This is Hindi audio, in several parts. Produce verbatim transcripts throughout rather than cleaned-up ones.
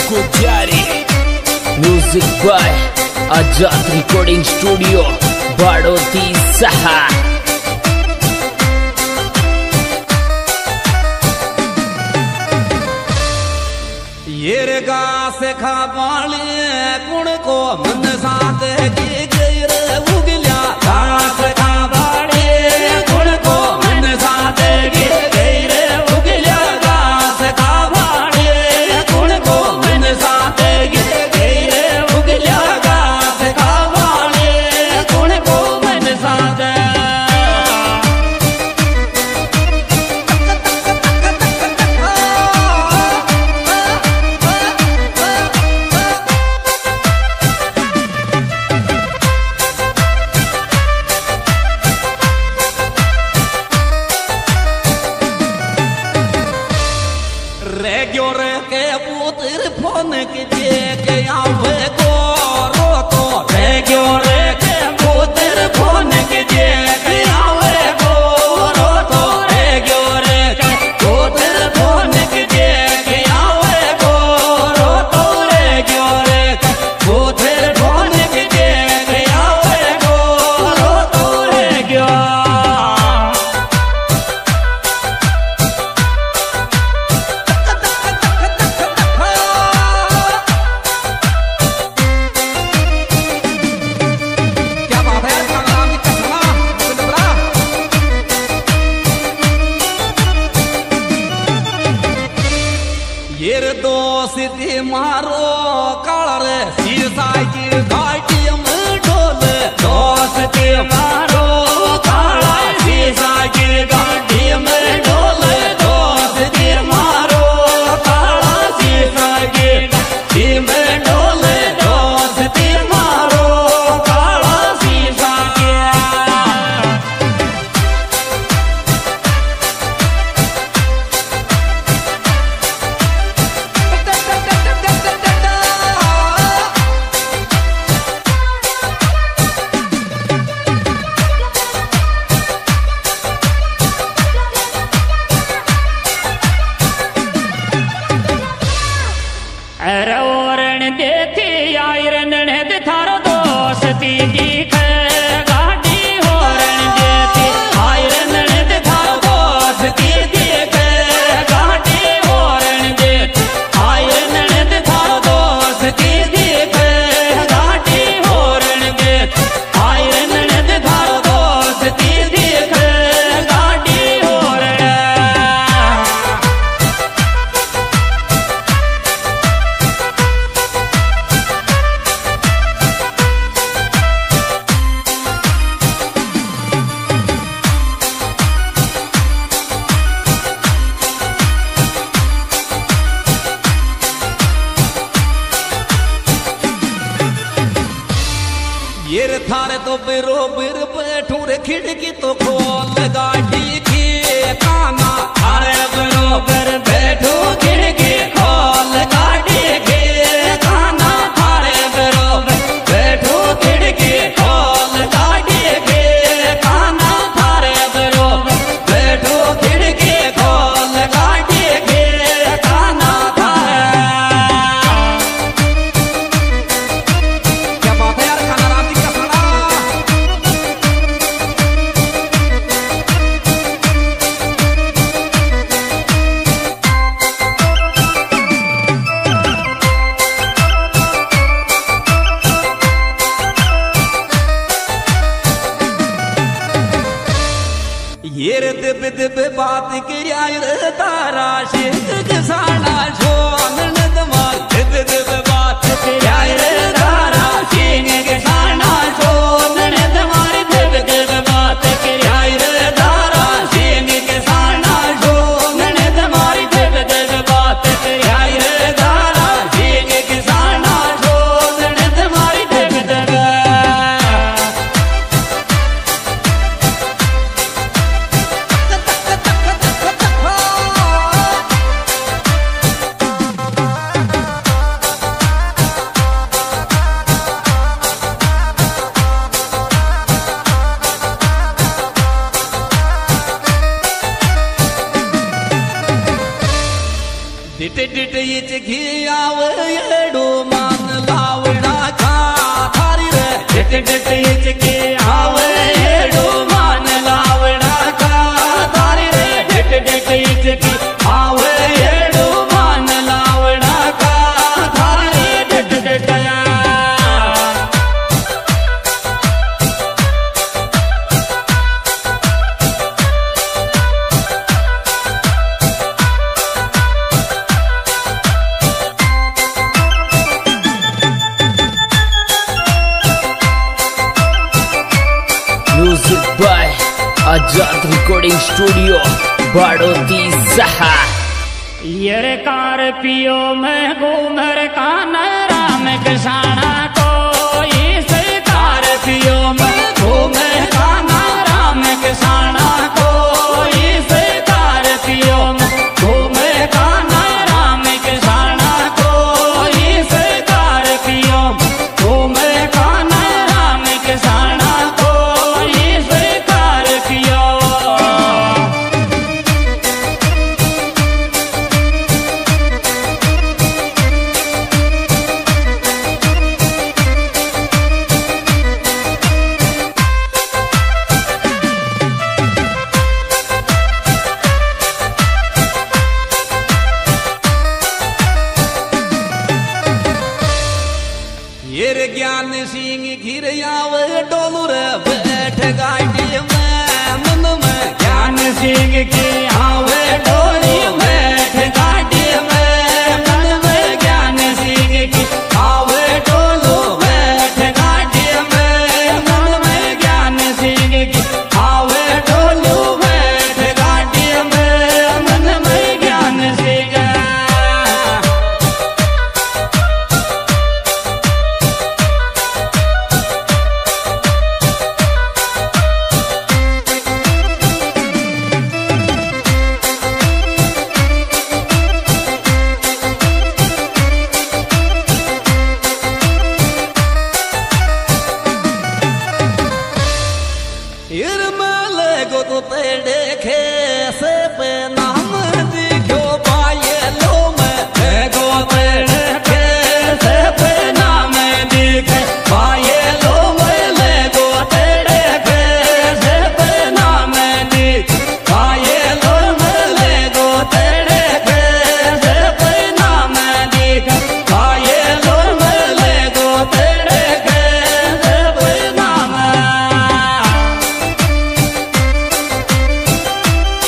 गुजारी। Music by Azad recording studio Badoti सहा। ये रे गा से खा बाले कुण को मन साथ की गई रे उगल्या गा से खा बाले कुण को मन साथ की गई रे उगल्या गा से खा बाले कुण को मन साथ की गई रे उगल्या गा से खा बाले कुण को मन साथ। के पुत्र फोन के के आवे को रोतो रे क्यों रे के पुत्र फोन के के आवे को रोतो रे क्यों रे के पुत्र फोन के के आवे को रोतो रे क्यों रे के पुत्र फोन के के आवे को रोतो रे क्यों। ये दोस्ती मारो काल शीशा की घाटी में ढोल दोस्ती मारो काल शीशा की घाटी में ढोल दोस्ती मारो काल शीशा की घाटी में ढोल दोस्ती मारो काल शीशा की। रवरण देखी आयरन थारो दोस्ती दिख गाड़ी होरण देती आयरन थारो दोस्ती दिख गाड़ी होरण देती आयरन थारो दोस्ती दिख गाड़ी होरण देती आयरन थारो दोस्ती दिख गाड़ी होरण। ये रे थारे तो बिरो बिर बैठू रे खिड़की तो खोल गाड़ी की काना थारे बिरो बिर बैठू खिड़की खोल गाड़ी की काना थारे बिरो बिर बैठू खिड़की खोल गाड़ी की काना थारे बिरो बिर बैठू खिड़की खोल गाड़ी की काना थारे। क्या बात है यार खाना रात की कसना। ये रे दिब दिब बात किया रे तारा शेख किसाना छो ननद मार दिब दिब बात किया रे तारा शेख किसाना छो ननद मार दिब दिब बात किया रे तारा शेख किसाना छो ननद मार दिब दिब बात किया रे तारा शेख किसाना छो ननद मार दिब दिब। टिट टिट इच घियाव येडो मान लावड़ा का थारी रे टिट टिट इच घियाव येडो मान लावड़ा का थारी रे टिट टिट इच घियाव येडो मान लावड़ा का थारी रे टिट टिट music by Azad recording studio Badoti सहा। ये कार पियो मैं घूमर कान राम किसाना को इस कार पियो मैं घूमर कान राम किसाना को इस कार पियो मैं घूमर कान राम किसाना को इस कार पियो घूमर कान राम किसाना को इस कार पियो। ये रे ज्ञान सिंह घिरयाव डोलू रे बैठ गाड़ी में मन में ज्ञान सिंह की आवे डोली बैठ गाड़ी में मन में ज्ञान सिंह की आवे डोलू बैठ गाड़ी में मन में ज्ञान सिंह की आवे डोलू बैठ गाड़ी में मन में ज्ञान सिंह। इरमल गो तो तेरे खे से पे नाम दिखो पाए लो मैं गो तेरे खे से पे नाम दिखे पाए लो मैं गो तेरे खे से पे नाम दिखे पाए लो मैं गो तेरे खे से पे नाम दिखे पाए लो मैं गो तेरे खे से पे नाम।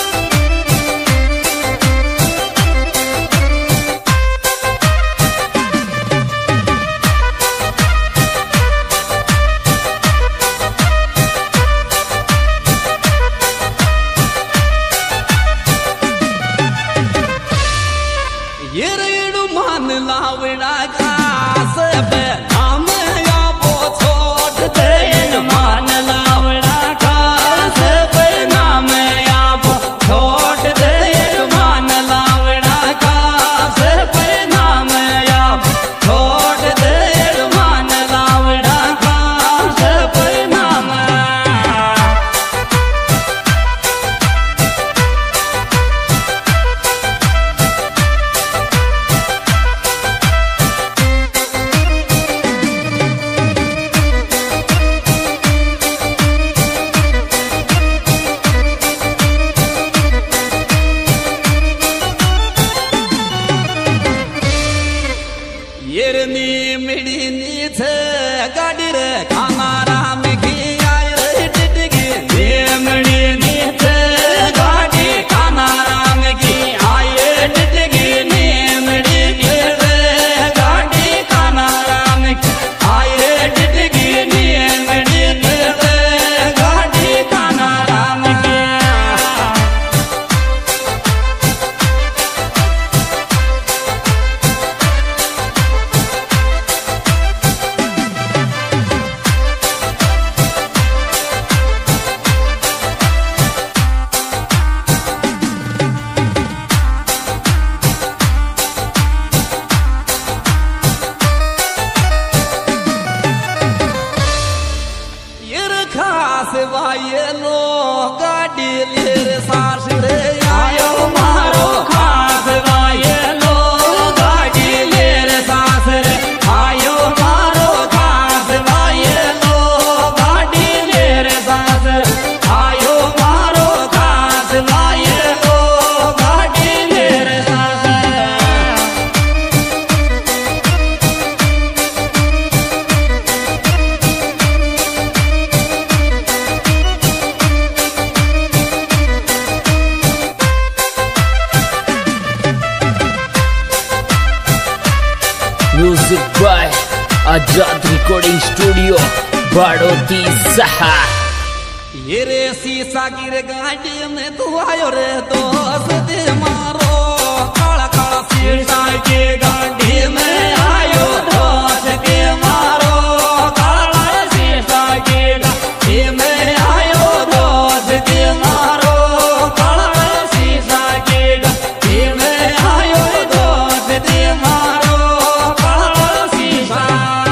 Music by Azad recording studio Badoti सहा। ये रे शीशा गिर गाड़ी में तू आयो रे दोस्त मारो, काला काला शीशा की गाड़ी में आयो दोस्त के मारो, काला शीशा की गाड़ी में आयो दोस्त के मारो, काला शीशा की गाड़ी में आयो दोस्त के मारो, काला शीशा।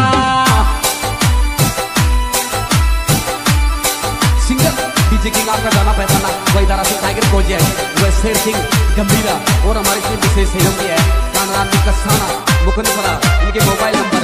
सिंगर डीजे किंग आपका गाना पहचाना वही दारा सिंह टाइगर प्रोजेक्ट, वह शेर सिंह गंभीरा और हमारे इसमें विशेष सहयोगी है कानरान कसाना मुकुंद फरा। इनके मोबाइल नंबर